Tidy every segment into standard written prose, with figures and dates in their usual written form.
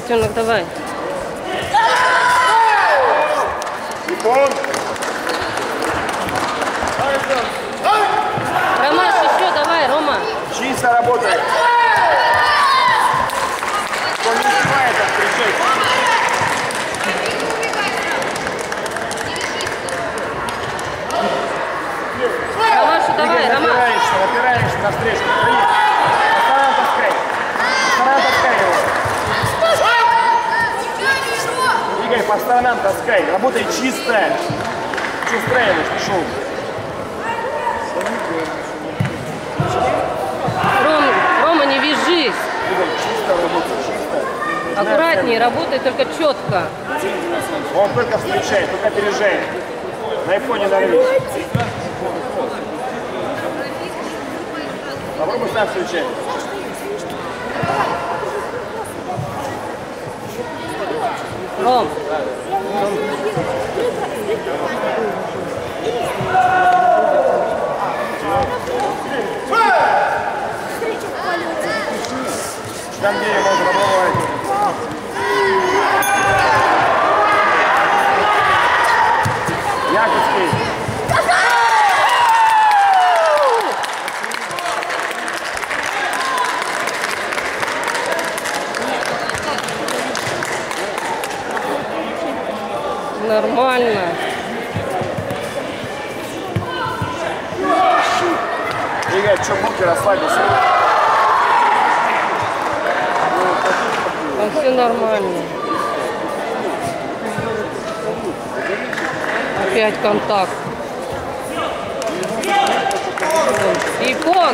котенок, давай. Ромаш, еще давай, Рома. Чисто работает. Он не успевает откричать. Ромашу, давай, Ромаш. Опираешься навстречу. Постоянно таскай. Постоянно таскай его. Игорь, по сторонам таскай. Работай чисто. Что устраиваешь? Пошел. Рома, не вяжись. Чисто работай, чисто. Аккуратнее, работай только четко. Он только встречает, только опережает. На айфоне нарвись. Попробуй сам встречать. Ром. Там где можно попробовать. Якутский. Нормально. Игорь, что, мог расслабился? Там все нормально. Опять контакт. Икон.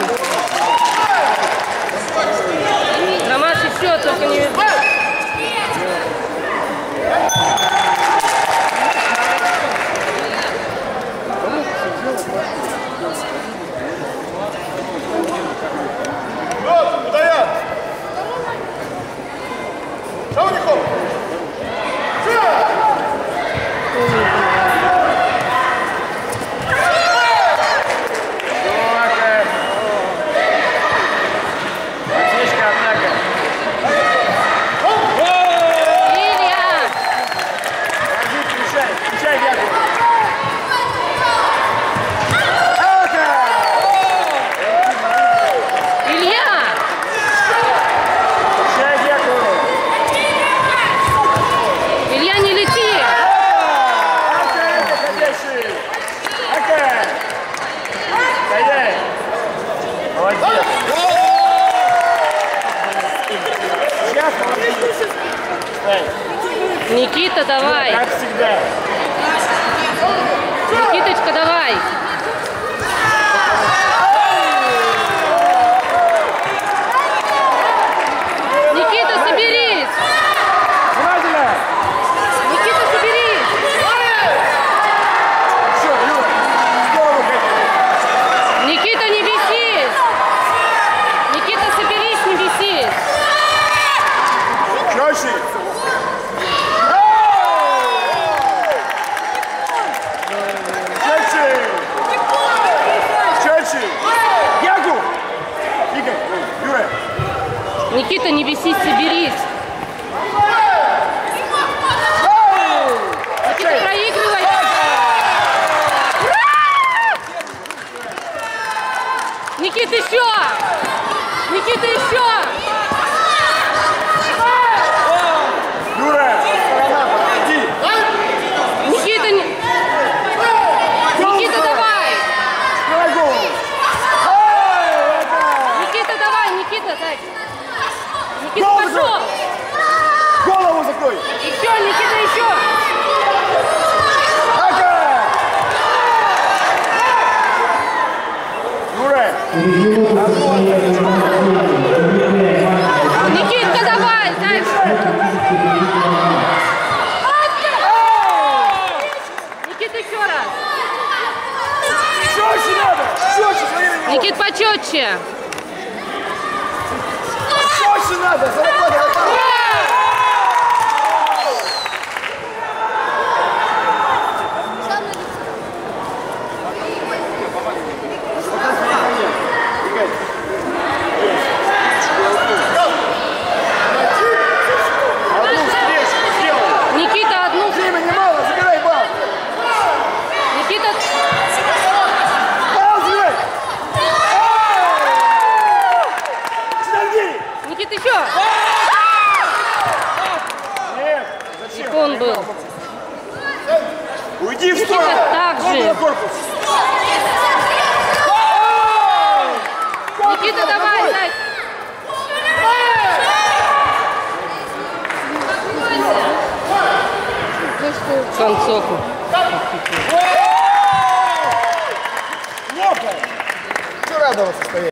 Ромаш, еще только не видно. Никита, давай. Как всегда. Никиточка, давай. Никита, соберись. Никита, соберись. Никита, не бесись. Никита, соберись, не бесись. Чёще. Никита, не бесись, соберись. Никита, проигрывай. Никита, еще. Никита, еще. Юра, сторона, подходи. Никита, Никита, давай. Никита, давай, Никита, дай. Никита, пошел. Голову закрой. Еще, Никита, еще. Юра. Никитка, давай, дальше. Никита, еще раз. Чёще надо. Чёще, смотри на него. Никит, почетче. Чёще надо. Заработай. Так Руку на же. корпус. Никита, давай, Зайчик. Концовку. Лопай. Что радоваться стоять?